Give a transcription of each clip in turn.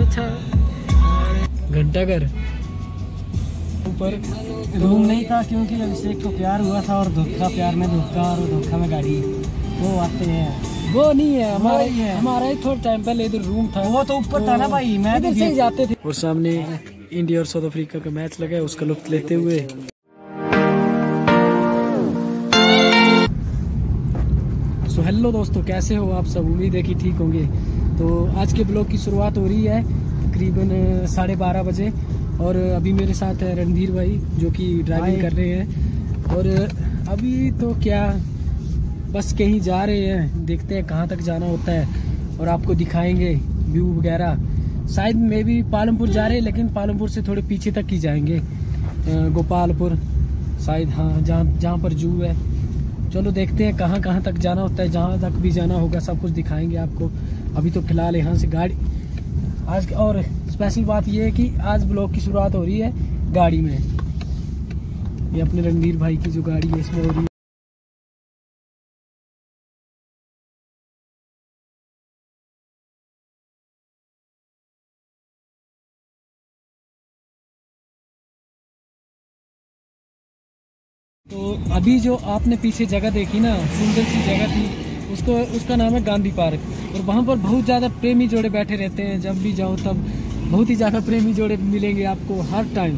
अच्छा घंटाघर ऊपर रूम नहीं था क्योंकि अभिषेक को प्यार हुआ था और धोखा प्यार में धोखा और धोखा में गाड़ी वो आते हैं। वो नहीं है हमारा ही है। हमारा ही थोड़ा टाइम पहले इधर रूम था, वो तो ऊपर था ना भाई, मैं इधर से ही जाते थे। और सामने इंडिया और साउथ अफ्रीका का मैच लगा है, उसका लुत्फ लेते हुए। सो हेलो दोस्तों, कैसे हो आप सब? उम्मीद है कि ठीक होंगे। तो आज के ब्लॉग की शुरुआत हो रही है तकरीबन 12:30 बजे और अभी मेरे साथ है रणधीर भाई जो कि ड्राइविंग कर रहे हैं। और अभी तो क्या बस कहीं जा रहे हैं, देखते हैं कहाँ तक जाना होता है और आपको दिखाएंगे व्यू वगैरह। शायद मे भी पालमपुर जा रहे हैं, लेकिन पालमपुर से थोड़े पीछे तक ही जाएंगे, गोपालपुर शायद, हाँ जहाँ पर जू है। चलो देखते हैं कहाँ तक जाना होता है, जहाँ तक भी जाना होगा सब कुछ दिखाएंगे आपको। अभी तो फिलहाल यहाँ से गाड़ी आज, और स्पेशल बात ये है कि आज ब्लॉग की शुरुआत हो रही है गाड़ी में। ये अपने रणधीर भाई की जो गाड़ी है इसमें हो रही है। तो अभी जो आपने पीछे जगह देखी ना, सुंदर सी जगह थी, उसका नाम है गांधी पार्क। और वहाँ पर बहुत ज़्यादा प्रेमी जोड़े बैठे रहते हैं, जब भी जाओ तब बहुत ही ज़्यादा प्रेमी जोड़े मिलेंगे आपको हर टाइम।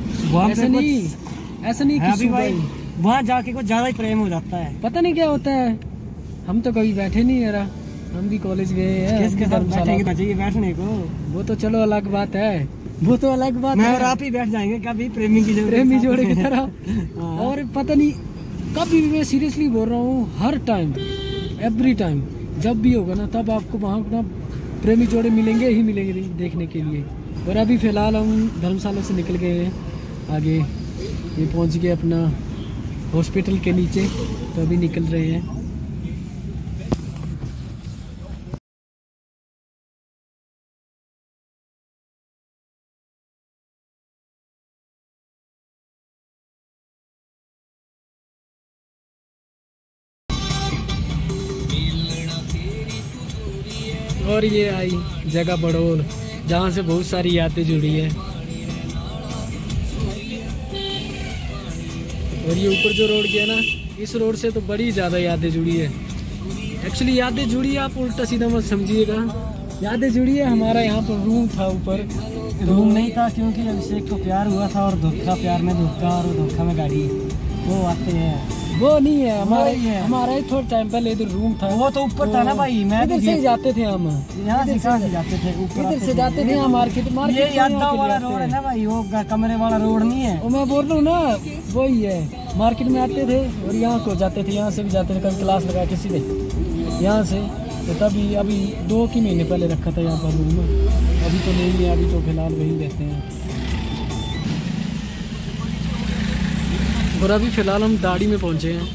ऐसा नहीं कि भाई वहाँ जाके कुछ ज़्यादा ही प्रेम हो जाता है, पता नहीं क्या होता है। हम तो कभी बैठे नहीं यार, हम भी कॉलेज गए हैं। किसके साथ बैठेंगे बैठने को, वो तो चलो अलग बात है, वो तो अलग बात है। और आप ही बैठ जाएंगे कभी प्रेमी जोड़े की तरह। और पता नहीं कभी भी, मैं सीरियसली बोल रहा हूँ, हर टाइम एवरी टाइम जब भी होगा ना, तब आपको वहाँ ना प्रेमी जोड़े मिलेंगे ही मिलेंगे देखने के लिए। और अभी फिलहाल हम धर्मशाला से निकल गए हैं आगे, ये पहुँच गए अपना हॉस्पिटल के नीचे, तो अभी निकल रहे हैं। और ये आई जगह बड़ौल, जहाँ से बहुत सारी यादें जुड़ी है। और ये ऊपर जो रोड गया ना, इस रोड से तो बड़ी ज़्यादा यादें जुड़ी है। एक्चुअली यादें जुड़ी है, आप उल्टा सीधा मत समझिएगा, यादें जुड़ी है। हमारा यहाँ पर रूम था ऊपर, रूम नहीं था क्योंकि अभिषेक को प्यार हुआ था और धोखा प्यार में धोखा और धोखा में गाड़ी वो आते हैं। वो नहीं है हमारा ही है। हमारा ही थोड़ा टाइम पहले इधर रूम था, वो तो ऊपर था ना भाई, मैं इधर से ही जाते थे हम। यहाँ से कहाँ से जाते थे? ऊपर इधर से जाते थे मार्केट। ये यादव वाला रोड है ना भाई, वो कमरे वाला रोड नहीं है। वो मैं बोल रहा हूँ ना, वही है। मार्केट में आते थे और यहाँ को जाते थे, यहाँ से भी जाते थे, कभी क्लास लगा के सीधे यहाँ से। तो तभी अभी 2 महीने पहले रखा था यहाँ पर रूम, अभी तो नहीं है, अभी तो फिलहाल वहीं रहते हैं। और अभी फिलहाल हम दाड़ी में पहुँचे हैं।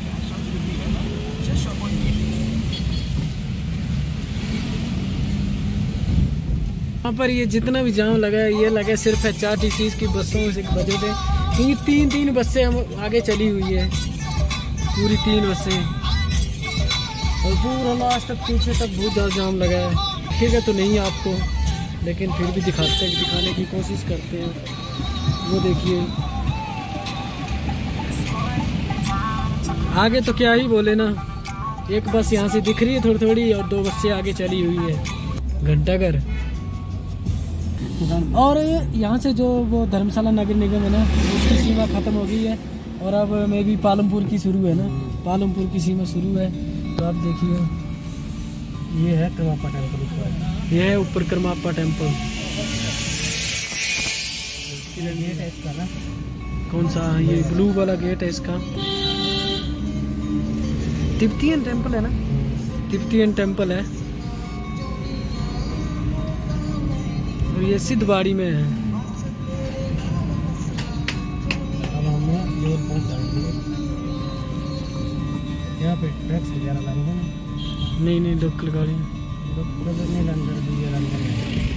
यहाँ पर ये जितना भी जाम लगा है, ये लगा सिर्फ HRTC की बसों से वजह से, क्योंकि 3 बसें हम आगे चली हुई है, पूरी 3 बसें, और पूरा लास्ट तक पीछे तक बहुत ज़्यादा जाम लगा है। ठीक है तो नहीं आपको, लेकिन फिर भी दिखाने की कोशिश करते हैं। वो देखिए आगे तो क्या ही बोले ना, एक बस यहाँ से दिख रही है थोड़ी और 2 बसें आगे चली हुई है। घंटाघर। और यहाँ से जो वो धर्मशाला नगर निगम है ना, उसकी सीमा खत्म हो गई है और अब मे भी पालमपुर की शुरू है ना, पालमपुर की सीमा शुरू है। तो आप देखिए, ये है करमापा टेम्पल, ये है ऊपर करमापा टेम्पल। गेट है इसका ना, कौन सा? ये ब्लू वाला गेट है इसका। तिब्बतियन टेम्पल है ना, तिब्बतियन टेम्पल है। और ये सिद्धबाड़ी में है। अब हमें ये पहुंच जाएंगे। यहाँ पे टैक्स वगैरह लगेगा ना? नहीं लोकल गाड़ी नहीं, अंदर भी ये अंदर।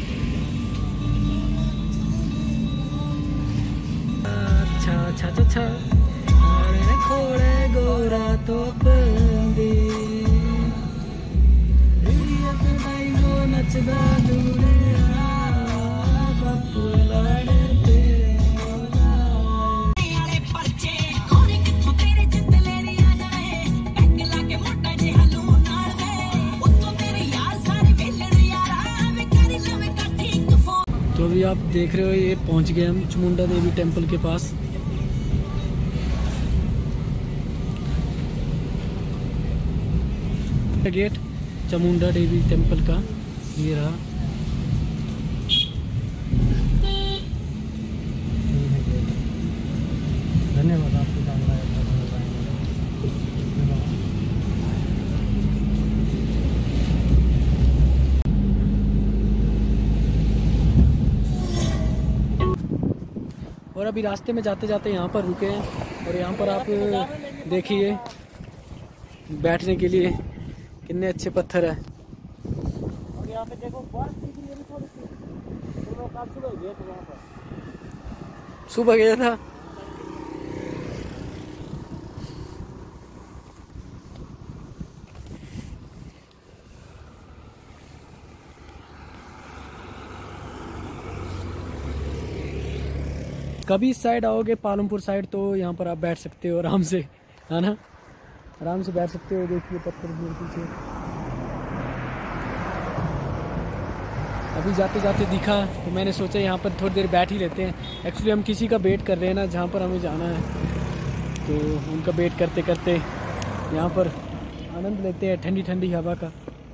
अच्छा खोड़े गोरा तो पंदी नचदा दूरे तो अभी आप देख रहे हो ये पहुंच गए हम चामुंडा देवी टेम्पल के पास। गेट चामुंडा देवी टेम्पल का ये रहा। धन्यवाद आपको। और अभी रास्ते में जाते जाते यहाँ पर रुके हैं और यहाँ पर आप देखिए बैठने के लिए कितने अच्छे पत्थर है। और यहाँ पे देखो सुबह गया था। कभी इस साइड आओगे पालमपुर साइड तो यहाँ पर आप बैठ सकते हो आराम से, है ना, आराम से बैठ सकते हो। देखिए पत्थर मेरे पीछे। अभी जाते जाते दिखा तो मैंने सोचा यहाँ पर थोड़ी देर बैठ ही लेते हैं। एक्चुअली हम किसी का वेट कर रहे हैं ना, जहाँ पर हमें जाना है, तो उनका वेट करते करते यहाँ पर आनंद लेते हैं ठंडी ठंडी हवा का।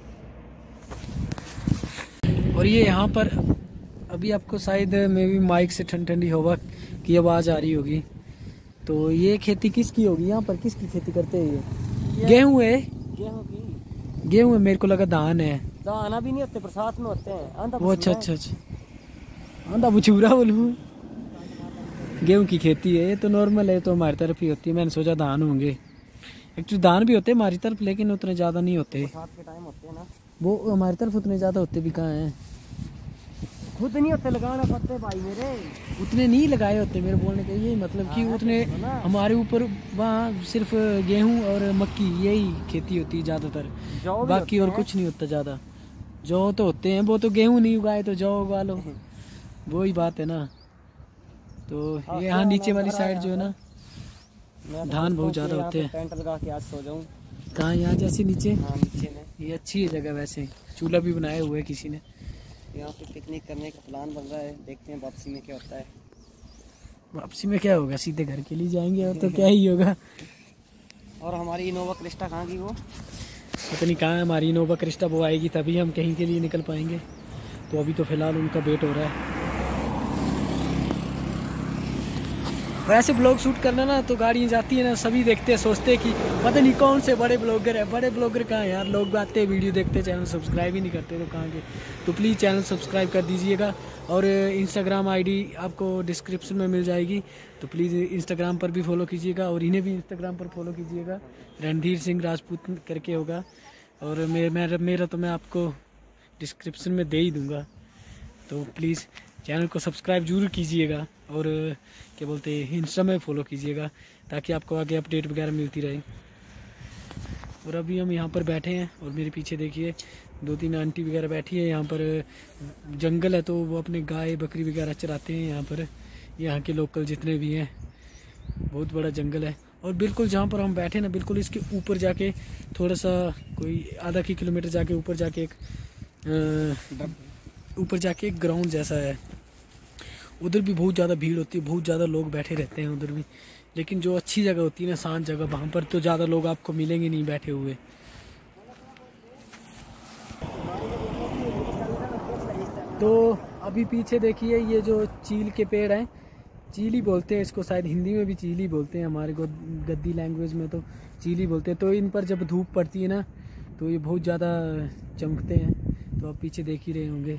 और ये यहाँ पर अभी आपको शायद मे भी माइक से ठंडी ठंडी हवा की आवाज़ आ रही होगी। तो ये खेती किसकी होगी? यहाँ पर किसकी खेती करते हैं? ये गेहूँ है। गेहूँ की? गेहूँ है, मेरे को लगा धान है। धान भी नहीं होते, बरसात में होते हैं। वो अच्छा अच्छा अच्छा, आंधा बुछूरा बोलूँ। गेहूँ की खेती है, ये तो नॉर्मल है, तो हमारी तरफ ही होती है। मैंने सोचा धान होंगे। एक्चुअली धान भी होते हैं हमारी तरफ, लेकिन उतने ज़्यादा नहीं होते। बरसात के टाइम होते हैं ना, वो हमारी तरफ उतने ज़्यादा होते भी कहाँ हैं। खुद नहीं होते, लगाना पड़ते भाई मेरे। उतने नहीं लगाए होते, मेरे बोलने का ये मतलब कि उतने हमारे ऊपर वहाँ सिर्फ गेहूं और मक्की यही खेती होती है ज़्यादातर, बाकी और कुछ नहीं होता ज़्यादा। जौ तो होते हैं, वो तो गेहूं नहीं उगाए तो जौ उगा लो, वो ही बात है ना। तो ये यहाँ नीचे वाली साइड जो है ना, धान बहुत ज़्यादा होते हैं। टेंट लगा के आज सो जाऊँ। कहाँ? यहाँ जैसे नीचे? हाँ नीचे में। ये अच्छी है जगह, वैसे चूल्हा भी बनाया हुआ है किसी ने। यहाँ पे पिकनिक करने का प्लान बन रहा है, देखते हैं वापसी में क्या होता है। वापसी में क्या होगा, सीधे घर के लिए जाएंगे और तो क्या ही होगा। और हमारी इनोवा क्रिस्टा कहाँ की? वो पता नहीं कहाँ है हमारी इनोवा क्रिस्टा। वो आएगी तभी हम कहीं के लिए निकल पाएंगे। तो अभी तो फिलहाल उनका वेट हो रहा है। वैसे ब्लॉग शूट करना ना तो गाड़ियाँ जाती है ना, सभी देखते हैं, सोचते हैं कि पता नहीं कौन से बड़े ब्लॉगर है। बड़े ब्लॉगर कहाँ यार, लोग आते हैं वीडियो देखते, चैनल सब्सक्राइब ही नहीं करते, तो कहाँ के। तो प्लीज़ चैनल सब्सक्राइब कर दीजिएगा। और इंस्टाग्राम आईडी आपको डिस्क्रिप्शन में मिल जाएगी, तो प्लीज़ इंस्टाग्राम पर भी फॉलो कीजिएगा और इन्हें भी इंस्टाग्राम पर फॉलो कीजिएगा। रणधीर सिंह राजपूत करके होगा। और मेरा तो मैं आपको डिस्क्रिप्शन में दे ही दूँगा। तो प्लीज़ चैनल को सब्सक्राइब जरूर कीजिएगा और क्या बोलते हैं इंस्टा में फॉलो कीजिएगा, ताकि आपको आगे अपडेट वगैरह मिलती रहे। और अभी हम यहाँ पर बैठे हैं और मेरे पीछे देखिए 2-3 आंटी वगैरह बैठी है। यहाँ पर जंगल है तो वो अपने गाय बकरी वगैरह चराते हैं यहाँ पर। यहाँ के लोकल जितने भी हैं, बहुत बड़ा जंगल है। और बिल्कुल जहाँ पर हम बैठे ना, बिल्कुल इसके ऊपर जाके थोड़ा सा कोई आधा किलोमीटर जाके ऊपर जाके एक ग्राउंड जैसा है। उधर भी बहुत ज़्यादा भीड़ होती है, बहुत ज़्यादा लोग बैठे रहते हैं उधर भी। लेकिन जो अच्छी जगह होती है ना, शांत जगह, वहाँ पर तो ज़्यादा लोग आपको मिलेंगे नहीं बैठे हुए। तो अभी पीछे देखिए ये जो चील के पेड़ हैं, चीली बोलते हैं इसको, शायद हिंदी में भी चीली बोलते हैं, हमारे को गद्दी लैंग्वेज में तो चीली बोलते हैं। तो इन पर जब धूप पड़ती है ना तो ये बहुत ज़्यादा चमकते हैं। तो आप पीछे देख ही रहे होंगे।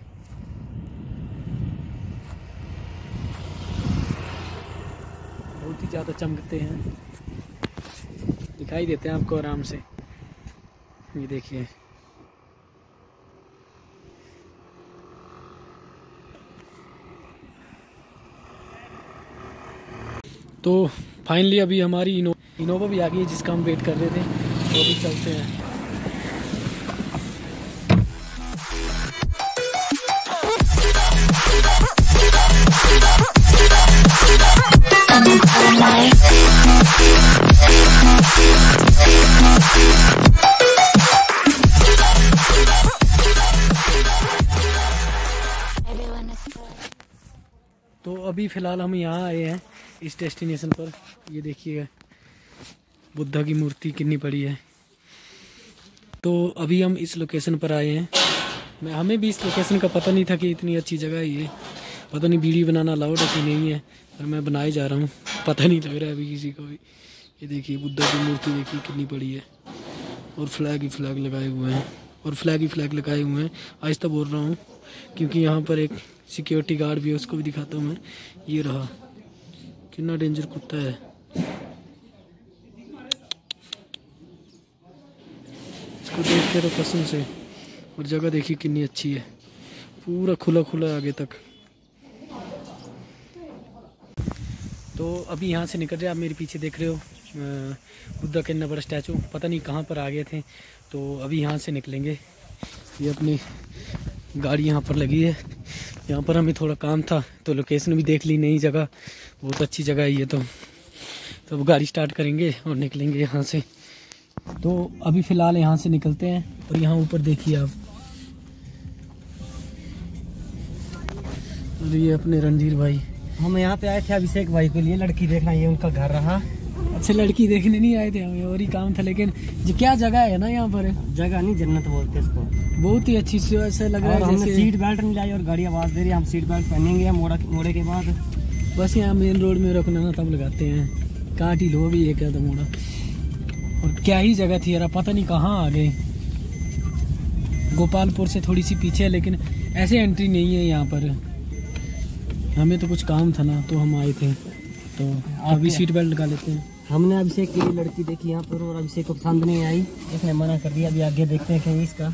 बहुत ही ज़्यादा चमकते हैं, दिखाई देते हैं आपको आराम से। ये देखिए। तो फाइनली अभी हमारी इनोवा भी आ गई है, जिसका हम वेट कर रहे थे। तो अभी चलते हैं। तो अभी फ़िलहाल हम यहाँ आए हैं इस डेस्टिनेशन पर। ये देखिए बुद्धा की मूर्ति कितनी बड़ी है। तो अभी हम इस लोकेशन पर आए हैं। हमें भी इस लोकेशन का पता नहीं था कि इतनी अच्छी जगह है ये। पता नहीं वीडियो बनाना अलाउड है कि नहीं है, पर मैं बनाए जा रहा हूँ। पता नहीं लग रहा है अभी किसी को भी। ये देखिए बुद्धा की मूर्ति देखिए कितनी बड़ी है, और फ्लैग ही फ्लैग लगाए हुए हैं, और फ्लैग ही फ्लैग लगाए हुए हैं। आहिस्ता बोल रहा हूँ क्योंकि यहाँ पर एक सिक्योरिटी गार्ड भी है, उसको भी दिखाता हूँ मैं। ये रहा, कितना डेंजर कुत्ता है। इसको देख के तो कसम से। और जगह देखिए कितनी अच्छी है, पूरा खुला खुला आगे तक। तो अभी यहाँ से निकल रहे, आप मेरे पीछे देख रहे हो बुद्धा के इतना बड़ा स्टैचू। पता नहीं कहाँ पर आ गए थे, तो अभी यहाँ से निकलेंगे। ये अपनी गाड़ी यहाँ पर लगी है। यहाँ पर हमें थोड़ा काम था तो लोकेशन भी देख ली, नई जगह, बहुत अच्छी जगह है ये। तो अब गाड़ी स्टार्ट करेंगे और निकलेंगे यहाँ से। तो अभी फ़िलहाल यहाँ से निकलते हैं। और यहाँ ऊपर देखिए आप, और ये अपने रणधीर भाई। हम यहाँ पे आए थे अभिषेक भाई के लिए लड़की देखना, ये उनका घर रहा। अच्छा, लड़की देखने नहीं आए थे हमें, और ही काम था। लेकिन जो क्या जगह है ना यहाँ पर, जगह नहीं जन्नत बोलते इसको, बहुत ही अच्छी सी। ऐसा लग रहा है हमने सीट बेल्ट नहीं लाई और गाड़ी आवाज़ दे रही है। हम सीट बेल्ट पहनेंगे मोड़े के बाद। बस यहाँ मेन रोड में रखना ना, तब लगाते हैं। काटी लो भी है क्या तो मोड़ा। और क्या ही जगह थी यार, पता नहीं कहाँ आ गए। गोपालपुर से थोड़ी सी पीछे है, लेकिन ऐसे एंट्री नहीं है यहाँ पर। हमें तो कुछ काम था ना, तो हम आए थे। तो अभी सीट बेल्ट लगा लेते हैं। हमने अभिषेक की लड़की देखी यहाँ पर, और अभिषेक को पसंद नहीं आई, इसने मना कर दिया। अभी आगे देखते हैं कहीं इसका।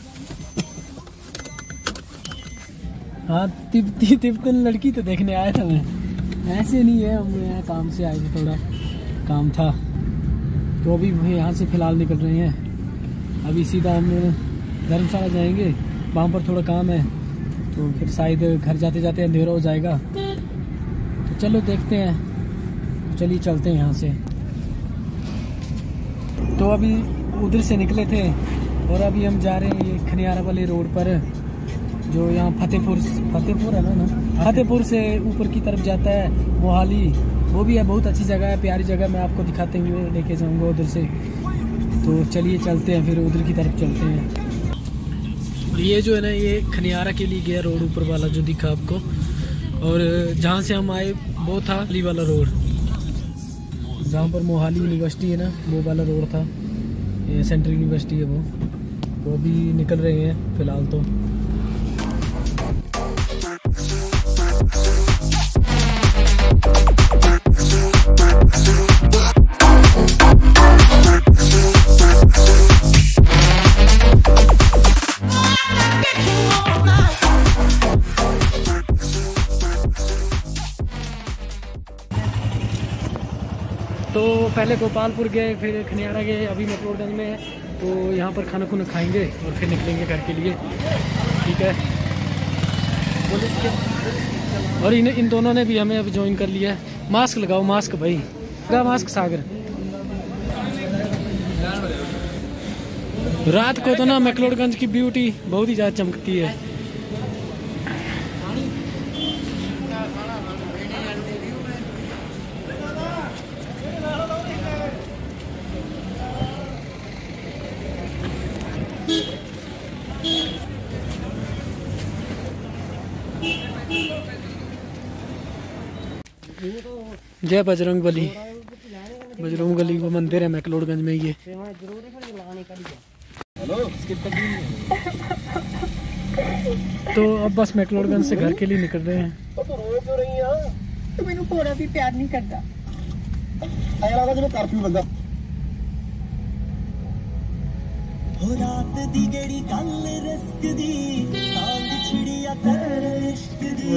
हाँ, तिब्बतन लड़की तो देखने आया था मैं, ऐसे नहीं है। हम यहाँ काम से आए थे, थोड़ा काम था। तो अभी यहाँ से फ़िलहाल निकल रहे हैं। अभी सीधा हम धर्मशाला जाएंगे, वहाँ पर थोड़ा काम है। तो फिर शायद घर जाते जाते अंधेरा हो जाएगा। तो चलो देखते हैं। तो चलिए चलते हैं यहाँ से। तो अभी उधर से निकले थे और अभी हम जा रहे हैं ये खनियारा वाले रोड पर, जो यहाँ फतेहपुर है ना, फतेहपुर से ऊपर की तरफ जाता है मोहाली। वो भी है, बहुत अच्छी जगह है, प्यारी जगह। मैं आपको दिखाते हुए लेके जाऊँगा उधर से। तो चलिए चलते हैं, फिर उधर की तरफ चलते हैं। और ये जो है ना, ये खनियारा के लिए गया रोड, ऊपर वाला जो दिखा आपको। और जहाँ से हम आए वो था ली वाला रोड, जहाँ पर मोहाली यूनिवर्सिटी है ना, वो वाला रोड था। ये सेंट्रल यूनिवर्सिटी है वो। तो अभी निकल रहे हैं फ़िलहाल तो। तो पहले गोपालपुर गए, फिर खनियारा गए, अभी मैक्लोडगंज में है। तो यहाँ पर खाना खुना खाएंगे और फिर निकलेंगे घर के लिए। ठीक है। और इन दोनों ने भी हमें अब ज्वाइन कर लिया है। मास्क लगाओ, मास्क भाई, लगा मास्क सागर। रात को तो ना मैक्लोडगंज की ब्यूटी बहुत ही ज़्यादा चमकती है। जय बजरंग बली। बजरंग बली वो मंदिर है मैक्लोडगंज में। ये तो अब बस मैक्लोडगंज से घर के लिए निकल रहे हैं। तो मैंने थोड़ा भी प्यार नहीं करता। हो रात दी गड़ी गल रिस्क दी, तांग छिड़िया तेरे इश्क दी।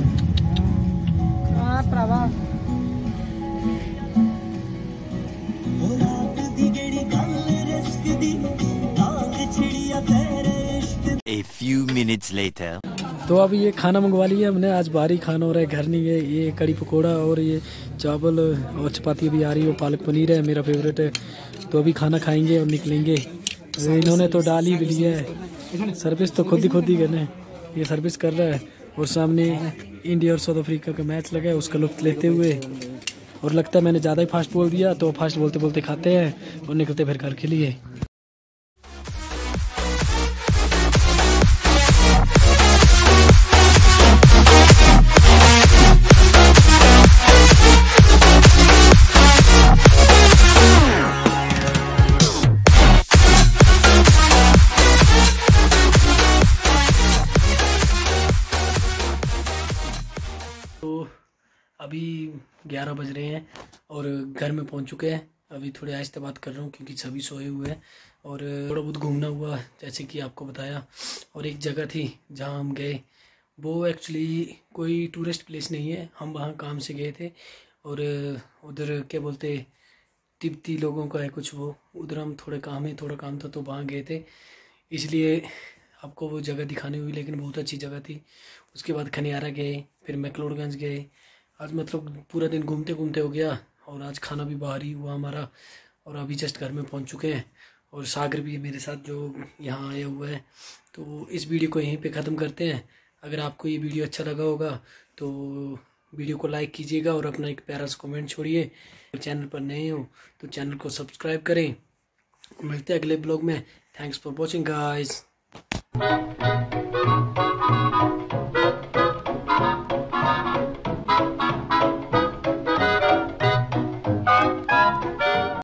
हां प्रभा। हो रात दी गड़ी गल रिस्क दी, तांग छिड़िया तेरे इश्क दी। A few minutes later. तो अभी ये खाना मंगवा लिया हमने। आज भारी खाना हो रहा है, घर नहीं है। ये कड़ी पकोड़ा और ये चावल और चपाती भी आ रही है, पालक पनीर है, मेरा फेवरेट है। तो अभी खाना खाएंगे और निकलेंगे। इन्होंने तो डाल ही भी लिया है। सर्विस तो खुद ही करना है। ये सर्विस कर रहा है और सामने इंडिया और साउथ अफ्रीका का मैच लगा है, उसका लुत्फ लेते हुए। और लगता है मैंने ज़्यादा ही फास्ट बोल दिया, तो फास्ट बोलते बोलते खाते हैं और निकलते फिर घर के लिए। तो अभी 11 बज रहे हैं और घर में पहुंच चुके हैं। अभी थोड़े आहिस्ते बात कर रहा हूँ क्योंकि सभी सोए हुए हैं और थोड़ा बहुत घूमना हुआ जैसे कि आपको बताया। और एक जगह थी जहाँ हम गए, वो एक्चुअली कोई टूरिस्ट प्लेस नहीं है, हम वहाँ काम से गए थे। और उधर क्या बोलते तिब्बती लोगों का है कुछ, वो उधर हम थोड़ा काम था तो वहाँ गए थे, इसलिए आपको वो जगह दिखानी हुई। लेकिन बहुत अच्छी जगह थी। उसके बाद खनियारा गए, फिर मैक्लोडगंज गए। आज मतलब पूरा दिन घूमते घूमते हो गया और आज खाना भी बाहर ही हुआ हमारा। और अभी जस्ट घर में पहुंच चुके हैं और सागर भी मेरे साथ जो यहाँ आया हुआ है। तो इस वीडियो को यहीं पे ख़त्म करते हैं। अगर आपको ये वीडियो अच्छा लगा होगा तो वीडियो को लाइक कीजिएगा और अपना एक प्यारा सा कमेंट छोड़िए। अगर चैनल पर नए हो तो चैनल को सब्सक्राइब करें। मिलते हैं अगले ब्लॉग में। Thanks for watching guys.